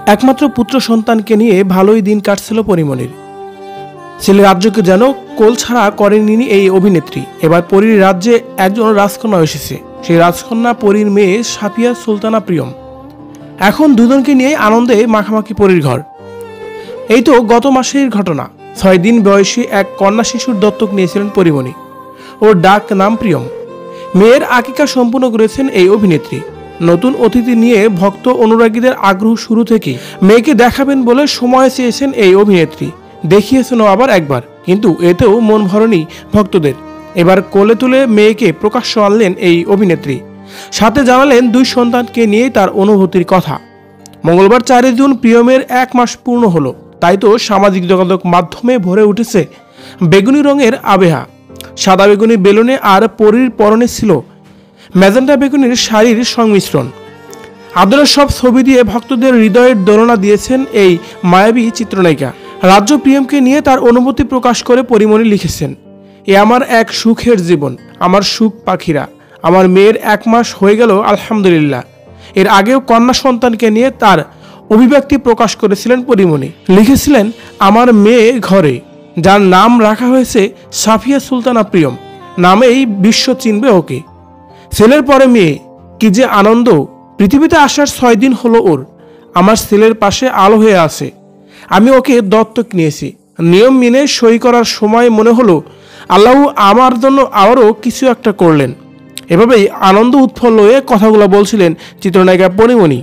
একমাত্র পুত্র সন্তানকে নিয়ে ভালোই দিন কাটছিল পরিমণির। ছেলে রাজ্যকে যেন কোল ছাড়া করেনি এই অভিনেত্রী। এবার পরীর রাজ্যে একজন রাজকন্যা এসেছে। সেই রাজকন্যা পরীর মেয়ে সাফিয়া সুলতানা প্রিয়ম। এখন দুজনকে নিয়ে আনন্দে মাখামাখি পরীর ঘর। এই তো গত মাসের ঘটনা। 6 দিন বয়সী এক কন্যা শিশুর দত্তক নিয়েছিলেন পরিমণি। ওর ডাক নাম প্রিয়ম। মেয়ের আকিকা সম্পূর্ণ করেছেন এই অভিনেত্রী। নতুন অতিথি নিয়ে ভক্ত অনুরাগীদের আগ্রহ শুরু থেকেই। মেয়েকে দেখাবেন বলে সময় চেয়েছেন এই অভিনেত্রী, দেখিয়েছেনও আবার একবার, কিন্তু এতেও মন ভরেনি ভক্তদের। এবার কোলে তুলে মেয়েকে প্রকাশ্য আনলেন এই অভিনেত্রী। সাথে জানালেন 2 সন্তানকে নিয়ে তার অনুভূতির কথা। মঙ্গলবার 4 জুন প্রিয়মের 1 মাস পূর্ণ হলো। তাই তো সামাজিক যোগাযোগ মাধ্যমে ভরে উঠেছে বেগুনি রঙের আবেহা। সাদা বেগুনি বেলুনে আর পরীর পরনে ছিল ম্যাজেন্টা বেগুনির শাড়ির সংমিশ্রণ। আদরের সব ছবি দিয়ে ভক্তদের হৃদয়ের দোলনা দিয়েছেন এই মায়াবী চিত্রনায়িকা। রাজ্য প্রিয়মকে নিয়ে তার অনুভূতি প্রকাশ করে পরিমণি লিখেছেন, এ আমার এক সুখের জীবন, আমার সুখ পাখিরা। আমার মেয়ের 1 মাস হয়ে গেল আলহামদুলিল্লাহ। এর আগেও কন্যা সন্তানকে নিয়ে তার অভিব্যক্তি প্রকাশ করেছিলেন পরিমণি। লিখেছিলেন, আমার মেয়ে ঘরে, যার নাম রাখা হয়েছে সাফিয়া সুলতানা প্রিয়ম। নামেই বিশ্ব চিনবে ওকে। ছেলের পরে মেয়ে, কি যে আনন্দ। পৃথিবীতে আসার 6 দিন হলো ওর। আমার ছেলের পাশে আলো হয়ে আছে। আমি ওকে দত্তক নিয়েছি। নিয়ম মেনে সই করার সময় মনে হলো আল্লাহ আমার জন্য আবারও কিছু একটা করলেন। এভাবেই আনন্দ উৎফুল্ল হয়ে কথাগুলো বলছিলেন চিত্রনায়িকা পরিমণি।